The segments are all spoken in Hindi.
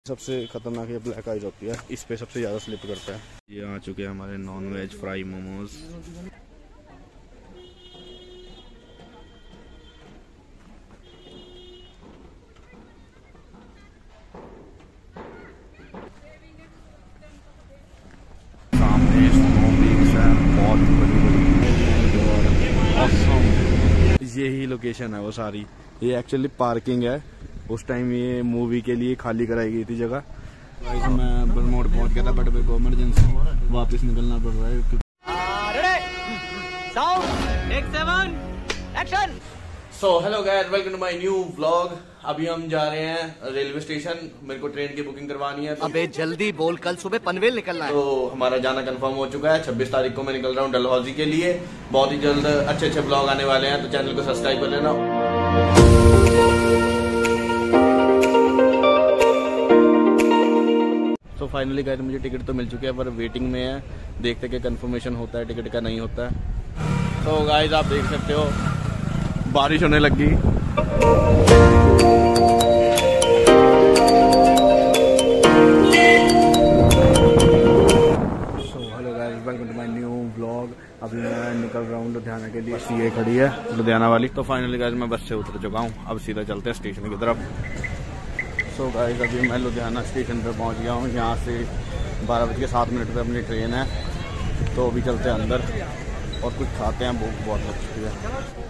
सबसे खतरनाक ये ब्लैक आइज होती है, इस पे सबसे ज़्यादा स्लिप करता है। ये आ चुके हैं हमारे नॉन वेज फ्राई मोमोज। सामने स्मोकिंग्स हैं बहुत बड़ी। यही लोकेशन है वो सारी। ये एक्चुअली पार्किंग है, उस टाइम ये मूवी के लिए खाली कराई गई थी जगह। मैं बरमोड़ पहुंच गया था बट मेरे को इमरजेंसी वापस निकलना पड़ रहा है। So hello guys, welcome to my new vlog. अभी हम जा रहे हैं रेलवे स्टेशन, मेरे को ट्रेन की बुकिंग करवानी है। अबे जल्दी बोल, कल सुबह पनवेल निकलना है। तो हमारा जाना कंफर्म हो चुका है। 26 तारीख को मैं निकल रहा हूँ डलहौजी के लिए। बहुत ही जल्द अच्छे अच्छे ब्लॉग आने वाले हैं, तो चैनल को सब्सक्राइब कर लेना। तो फाइनली गाइस मुझे टिकट तो मिल चुकी है, पर वेटिंग में है। देखते कि कंफर्मेशन होता है टिकट का, नहीं होता है। तो गाइस आप देख सकते हो बारिश होने लगी। Hello guys, welcome to my new vlog. अभी मैं निकल रहा हूँ लुधियाना के लिए। बस ये खड़ी है लुधियाना वाली। तो फाइनली गाइस मैं बस से उतर चुका हूँ, अब सीधा चलते हैं स्टेशन की तरफ। सो गाइस अभी मैं लुधियाना स्टेशन पर पहुँच गया हूँ। यहाँ से 12:07 पे अपनी ट्रेन है, तो अभी चलते हैं अंदर और कुछ खाते हैं, भूख बहुत लग चुकी है।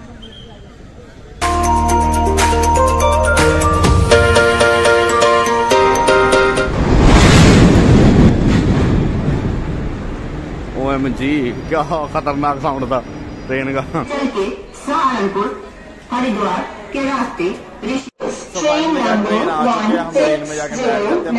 OMG, क्या खतरनाक साउंड था ट्रेन का। सहारनपुर हरिद्वार के रास्ते ट्रेन नंबर 1609।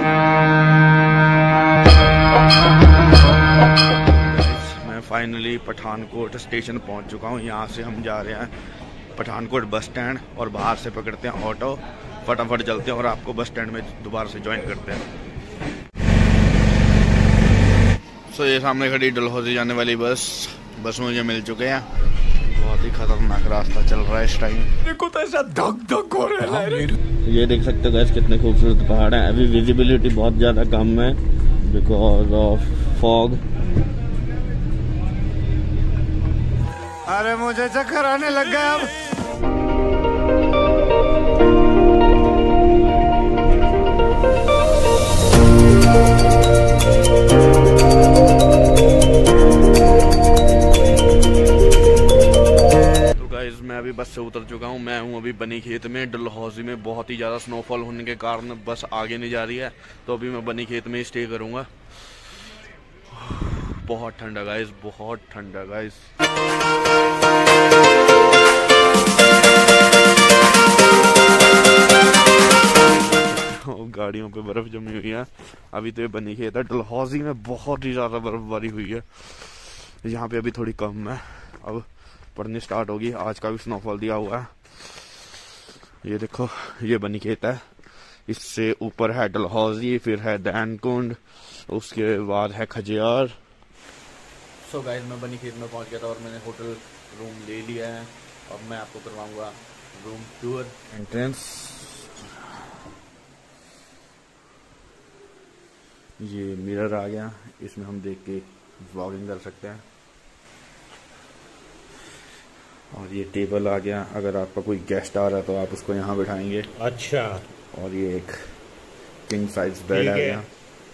मैं फाइनली पठानकोट स्टेशन पहुंच चुका हूं। यहां से हम जा रहे हैं पठानकोट बस स्टैंड और बाहर से पकड़ते हैं ऑटो। फटाफट चलते हैं और आपको बस स्टैंड में दोबारा से ज्वाइन करते हैं। सो ये सामने खड़ी डलहौजी जाने वाली बस मुझे मिल चुके हैं। बहुत ही खतरनाक रास्ता चल रहा है इस टाइम। देखो तो ऐसा धक धक हो रहा है। ये देख सकते हो गाइस कितने खूबसूरत पहाड़ हैं। अभी विजिबिलिटी बहुत ज्यादा कम है बिकॉज ऑफ फॉग। अरे मुझे चक्कर आने लग गया अब। मैं अभी बस से उतर चुका हूँ। मैं हूँ अभी बनी खेत में डलहौजी में। बहुत ही ज़्यादा स्नोफॉल होने के कारण बस आगे नहीं जा रही है, तो अभी मैं बनी खेत में ही स्टे करूँगा। बहुत ठंडा गाइस, बहुत ठंडा गाइस। गाड़ियों पे बर्फ जमी हुई है। अभी तो ये बनी खेत है। डलहौजी में बहुत ही ज़्यादा बर्फबारी हुई है, यहाँ पे अभी थोड़ी कम है। अब पड़नी स्टार्ट होगी। आज का भी स्नोफॉल दिया हुआ है। ये देखो, ये बनी खेत है, इससे ऊपर है डलहौजी, फिर है दैनकुंड, उसके बाद है खजियार। सो गाइस मैं बनी खेत में पहुंच गया था और मैंने होटल रूम ले लिया है। अब मैं आपको करवाऊंगा रूम टूर। एंट्रेंस ये मिरर आ गया, इसमें हम देख के व्लॉगिंग कर सकते हैं। और ये टेबल आ गया, अगर आपका कोई गेस्ट आ रहा है तो आप उसको यहाँ बिठाएंगे। अच्छा। और ये एक किंग साइज बेड आ गया।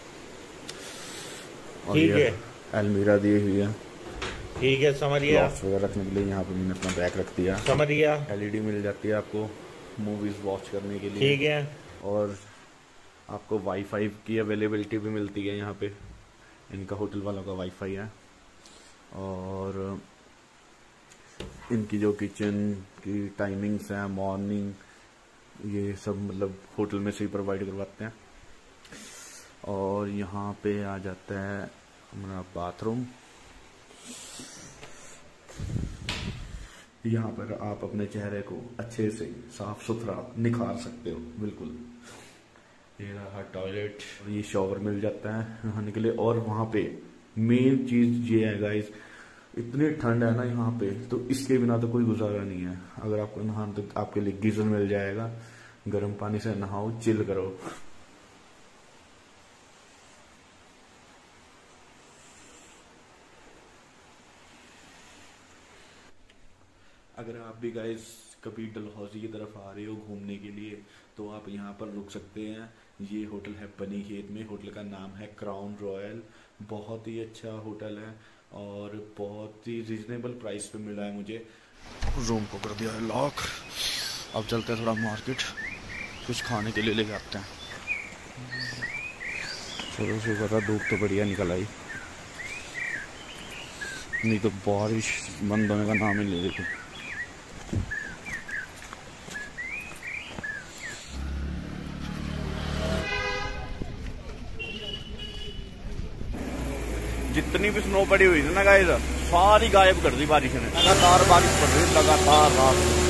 और ये अलमीरा दी हुई है। ठीक है, समझ गया। वगैरह रखने के लिए यहाँ पे मैंने अपना बैग रख दिया। समझ गया। LED मिल जाती है आपको मूवीज वॉच करने के लिए। ठीक है। और आपको वाईफाई की अवेलेबिलिटी भी मिलती है यहाँ पे। इनका होटल वालों का वाईफाई है। और इनकी जो किचन की टाइमिंग्स हैं, मॉर्निंग, ये सब मतलब होटल में से ही प्रोवाइड करवाते हैं। और यहाँ पे आ जाता है हमारा बाथरूम। यहाँ पर आप अपने चेहरे को अच्छे से साफ सुथरा निखार सकते हो, बिल्कुल। ये रहा टॉयलेट, ये शॉवर मिल जाता है नहाने के लिए। और वहाँ पे मेन चीज ये है गाइस, इतनी ठंड है ना यहाँ पे, तो इसके बिना तो कोई गुजारा नहीं है। अगर आपको नहाना तो आपके लिए गीजर मिल जाएगा, गर्म पानी से नहाओ, चिल करो। अगर आप भी गाइस कभी डलहौजी की तरफ आ रहे हो घूमने के लिए तो आप यहाँ पर रुक सकते हैं। ये होटल है बनी खेत में, होटल का नाम है क्राउन रॉयल। बहुत ही अच्छा होटल है और बहुत ही रिजनेबल प्राइस पे मिला है मुझे। रूम को कर दिया है लॉक। अब चलते हैं थोड़ा मार्केट, कुछ खाने के लिए लेके आते हैं। चलो शुक्र है धूप तो बढ़िया निकल आई, नहीं तो बारिश बंद होने का नाम ही ले लेती। जितनी भी स्नो पड़ी हुई थी ना गाइस, सारी गायब कर दी बारिश ने। लगातार बारिश पड़ रही है, लगातार रात।